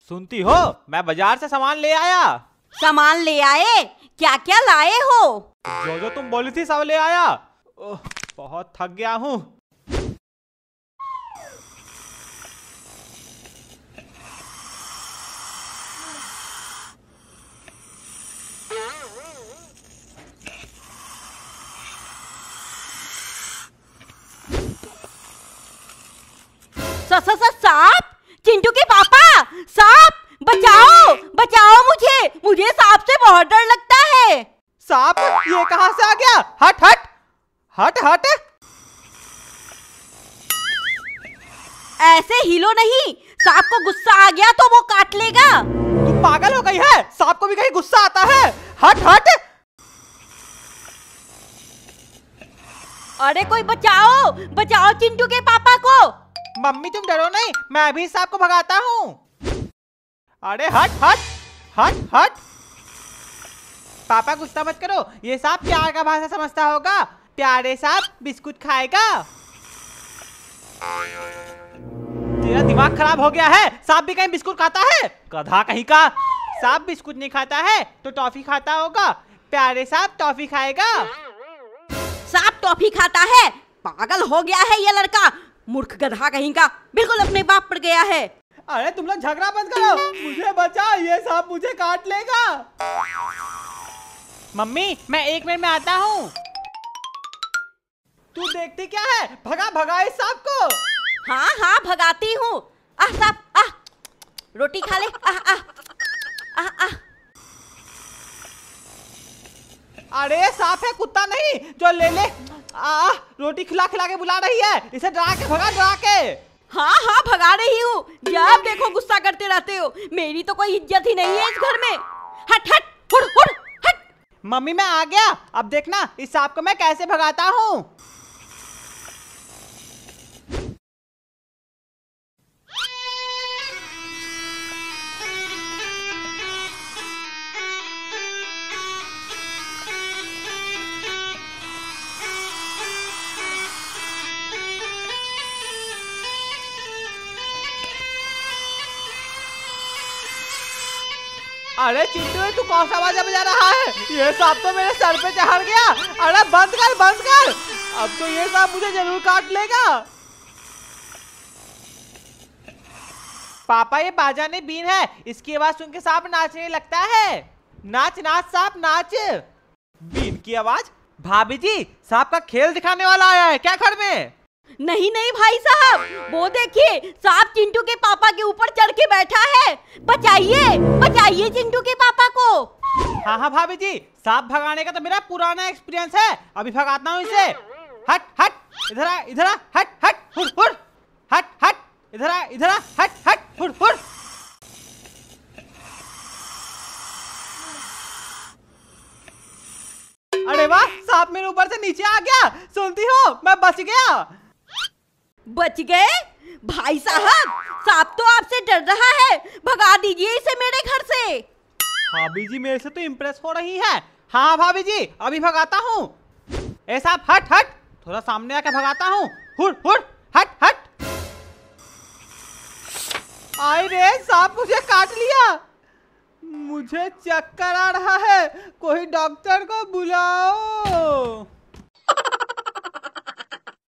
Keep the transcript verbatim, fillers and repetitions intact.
सुनती हो, मैं बाजार से सामान ले आया। सामान ले आए? क्या क्या लाए हो? जो जो तुम बोली थी सब ले आया। ओह, बहुत थक गया हूँ। स स स सांप? चिंटू के पापा, सांप! बचाओ, बचाओ मुझे, मुझे सांप से बहुत डर लगता है। सांप? ये कहाँ से आ गया? हट हट हट हट। ऐसे हिलो नहीं, सांप को गुस्सा आ गया तो वो काट लेगा। तुम पागल हो गई है? सांप को भी कहीं गुस्सा आता है? हट हट। अरे कोई बचाओ, बचाओ चिंटू के पापा को। मम्मी तुम डरो नहीं, मैं भी सांप को भगाता हूँ। अरे हट हट हट हट। पापा गुस्सा मत करो, ये सांप प्यार का भाषा समझता होगा। प्यारे सांप बिस्कुट खाएगा। तेरा दिमाग खराब हो गया है, सांप भी कहीं बिस्कुट खाता है? गधा कहीं का। सांप बिस्कुट नहीं खाता है तो टॉफी खाता होगा। प्यारे सांप टॉफी खाएगा। सांप टॉफी खाता है? पागल हो गया है ये लड़का, मूर्ख गधा कहीं का, बिल्कुल अपने बाप पर गया है। अरे तुम लोग झगड़ा बंद करो, मुझे बचा, ये सांप मुझे काट लेगा। मम्मी मैं एक मिनट में आता हूँ। तू देखती क्या है? भगा भगा इस सांप को। हाँ हाँ भगाती हूँ। आह सांप, आह रोटी खा ले। आह आह आह आह। अरे सांप है, कुत्ता नहीं जो ले ले। आ, रोटी खिला खिला के बुला रही है, इसे डरा के भगा, डरा के। हाँ हाँ भगा रही हूँ, जब देखो गुस्सा करते रहते हो। मेरी तो कोई इज्जत ही नहीं है इस घर में। हट हट हुड़ हुड़ हट। मम्मी मैं आ गया, अब देखना इस सांप को मैं कैसे भगाता हूँ। अरे चिंटू तू कौन सा बाजा बजा रहा है? ये सांप तो मेरे सर पे चढ़ गया। अरे बंद कर बंद कर, अब तो ये सांप मुझे जरूर काट लेगा। पापा ये बाजा नहीं बीन है, इसकी आवाज सुन के सांप नाचने लगता है। नाच नाच सांप नाच। बीन की आवाज? भाभी जी सांप का खेल दिखाने वाला आया है क्या घर में? नहीं नहीं भाई साहब, वो देखिए सांप चिंटू के पापा के ऊपर चढ़ के बैठा है। बचाइए बचाइए चिंटू के पापा को। हाँ हाँ भाभी जी, सांप भगाने का तो मेरा पुराना एक्सपीरियंस है, अभी भगाता हूँ इसे। हट हट इधर आ, इधर आ, हट हट हुड़ हुड़ हट हट इधर आ, इधर आ, हट हट हुड़ हुड़। अरे वाह, सांप मेरे ऊपर से नीचे आ गया। सुनती हो, मैं बच गया। बच गए? भाई साहब सांप तो आपसे डर रहा है, भगा दीजिए इसे मेरे घर से। भाभी जी मेरे से तो इम्प्रेस हो रही है। हाँ भाभी जी अभी भगाता हूँ। ए सांप हट हट, थोड़ा सामने आके भगाता हूँ। हुड़ हुड़ हट हट। आई रे सांप मुझे काट लिया। मुझे चक्कर आ रहा है, कोई डॉक्टर को बुलाओ।